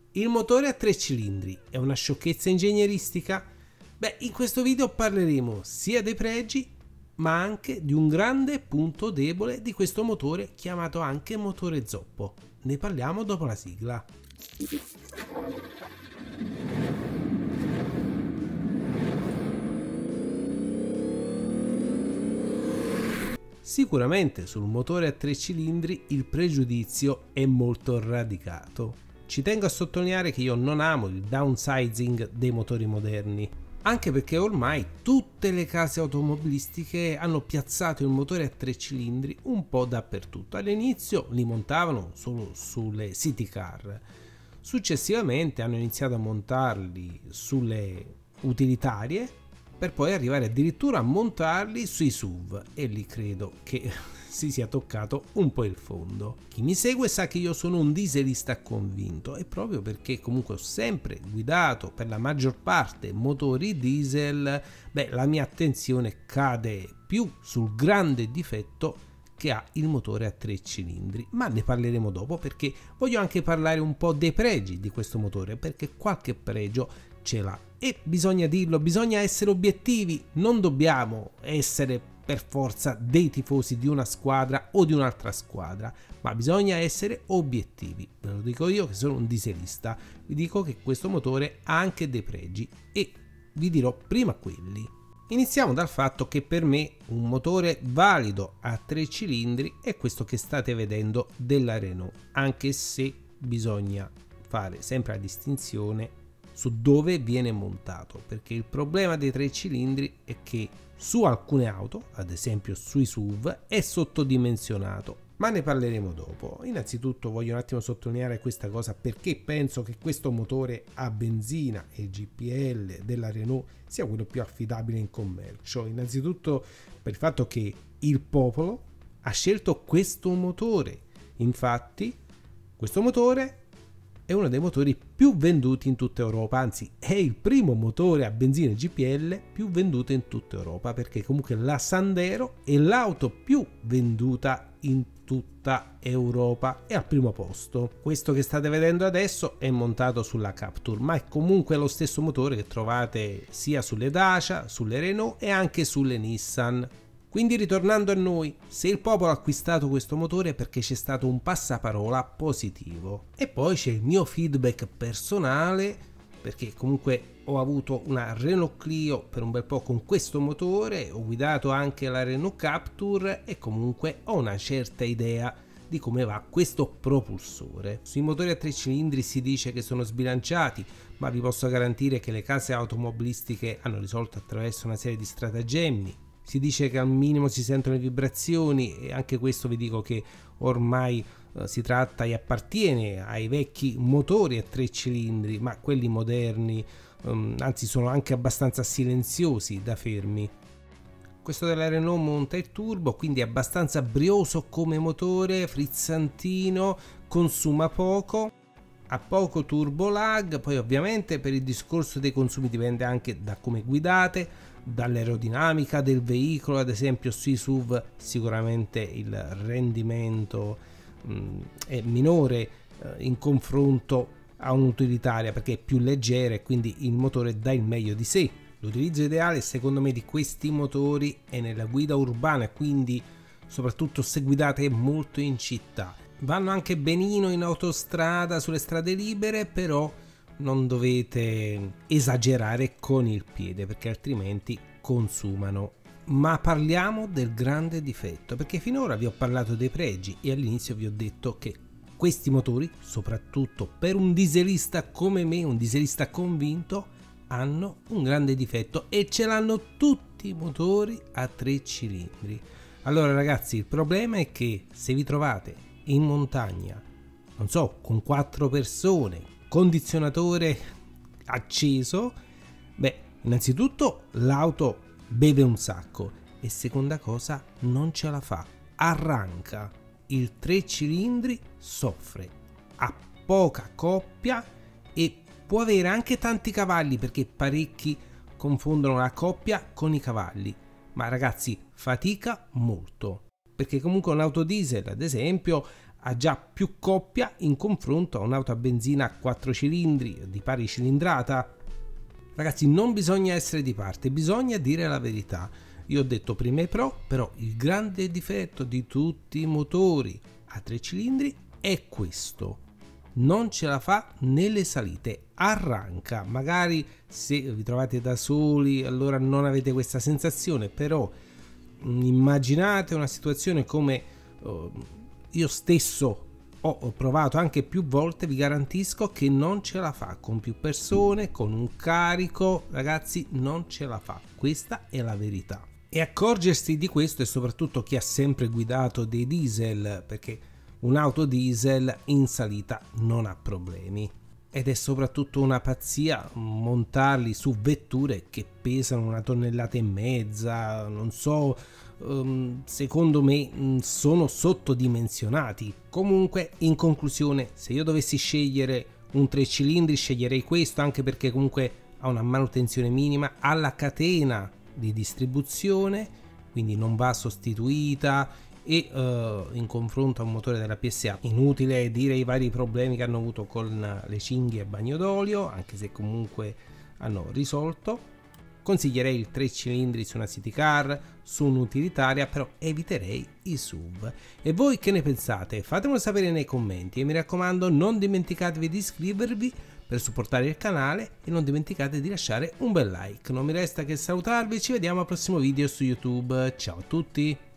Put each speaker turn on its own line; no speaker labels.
Il motore a 3 cilindri è una sciocchezza ingegneristica? Beh, in questo video parleremo sia dei pregi, ma anche di un grande punto debole di questo motore, chiamato anche motore zoppo. Ne parliamo dopo la sigla. Sicuramente sul motore a 3 cilindri il pregiudizio è molto radicato. Ci tengo a sottolineare che io non amo il downsizing dei motori moderni, anche perché ormai tutte le case automobilistiche hanno piazzato il motore a 3 cilindri un po' dappertutto. All'inizio li montavano solo sulle city car, successivamente hanno iniziato a montarli sulle utilitarie, per poi arrivare addirittura a montarli sui SUV, e lì credo che si sia toccato un po' il fondo. Chi mi segue sa che io sono un dieselista convinto, e proprio perché comunque ho sempre guidato per la maggior parte motori diesel, la mia attenzione cade più sul grande difetto che ha il motore a 3 cilindri, ma ne parleremo dopo, perché voglio anche parlare un po' dei pregi di questo motore, perché qualche pregio ce l'ha. E bisogna dirlo, bisogna essere obiettivi, non dobbiamo essere per forza dei tifosi di una squadra o di un'altra squadra, ma bisogna essere obiettivi. Ve lo dico io che sono un dieselista, vi dico che questo motore ha anche dei pregi e vi dirò prima quelli. Iniziamo dal fatto che per me un motore valido a 3 cilindri è questo che state vedendo della Renault, anche se bisogna fare sempre la distinzione su dove viene montato, perché il problema dei 3 cilindri è che su alcune auto, ad esempio sui SUV, è sottodimensionato, ma ne parleremo dopo. Innanzitutto voglio un attimo sottolineare questa cosa, perché penso che questo motore a benzina e GPL della Renault sia quello più affidabile in commercio. Innanzitutto per il fatto che il popolo ha scelto questo motore. Infatti questo motore è uno dei motori più venduti in tutta Europa, anzi è il primo motore a benzina GPL più venduto in tutta Europa, perché comunque la Sandero è l'auto più venduta in tutta Europa, è al primo posto. Questo che state vedendo adesso è montato sulla Captur, ma è comunque lo stesso motore che trovate sia sulle Dacia, sulle Renault e anche sulle Nissan. Quindi, ritornando a noi, se il popolo ha acquistato questo motore è perché c'è stato un passaparola positivo. E poi c'è il mio feedback personale, perché comunque ho avuto una Renault Clio per un bel po' con questo motore, ho guidato anche la Renault Captur e comunque ho una certa idea di come va questo propulsore. Sui motori a 3 cilindri si dice che sono sbilanciati, ma vi posso garantire che le case automobilistiche hanno risolto attraverso una serie di stratagemmi. Si dice che al minimo si sentono le vibrazioni, e anche questo vi dico che ormai si tratta e appartiene ai vecchi motori a 3 cilindri, ma quelli moderni anzi sono anche abbastanza silenziosi da fermi. Questo della Renault monta il turbo, quindi è abbastanza brioso come motore, frizzantino, consuma poco, ha poco turbo lag. Poi ovviamente per il discorso dei consumi dipende anche da come guidate, dall'aerodinamica del veicolo. Ad esempio sui SUV sicuramente il rendimento è minore in confronto a un'utilitaria, perché è più leggera e quindi il motore dà il meglio di sé. L'utilizzo ideale secondo me di questi motori è nella guida urbana, quindi soprattutto se guidate molto in città. Vanno anche benino in autostrada, sulle strade libere, però non dovete esagerare con il piede, perché altrimenti consumano. Ma parliamo del grande difetto, perché finora vi ho parlato dei pregi e all'inizio vi ho detto che questi motori, soprattutto per un dieselista come me, un dieselista convinto, hanno un grande difetto, e ce l'hanno tutti i motori a 3 cilindri. Allora ragazzi, il problema è che se vi trovate in montagna, non so, con 4 persone, condizionatore acceso, innanzitutto l'auto beve un sacco, e seconda cosa, non ce la fa, arranca. Il 3 cilindri soffre, ha poca coppia e può avere anche tanti cavalli, perché parecchi confondono la coppia con i cavalli, ma ragazzi fatica molto, perché comunque un'auto diesel ad esempio ha già più coppia in confronto a un'auto a benzina a 4 cilindri di pari cilindrata. Ragazzi, non bisogna essere di parte, bisogna dire la verità. Io ho detto prima i pro, però il grande difetto di tutti i motori a 3 cilindri è questo: non ce la fa nelle salite, arranca. Magari se vi trovate da soli allora non avete questa sensazione, però immaginate una situazione come io stesso ho provato anche più volte, vi garantisco che non ce la fa con più persone, con un carico, ragazzi, non ce la fa, questa è la verità. E accorgersi di questo è soprattutto chi ha sempre guidato dei diesel, perché un'auto diesel in salita non ha problemi, ed è soprattutto una pazzia montarli su vetture che pesano 1,5 tonnellate, non so, secondo me sono sottodimensionati. Comunque, in conclusione, se io dovessi scegliere un 3 cilindri sceglierei questo, anche perché comunque ha una manutenzione minima, ha la catena di distribuzione, quindi non va sostituita, e in confronto a un motore della PSA inutile dire i vari problemi che hanno avuto con le cinghie a bagno d'olio, anche se comunque hanno risolto. Consiglierei il 3 cilindri su una city car, su un'utilitaria, però eviterei i SUV. E voi che ne pensate? Fatemelo sapere nei commenti e mi raccomando, non dimenticatevi di iscrivervi per supportare il canale e non dimenticate di lasciare un bel like. Non mi resta che salutarvi, ci vediamo al prossimo video su YouTube. Ciao a tutti!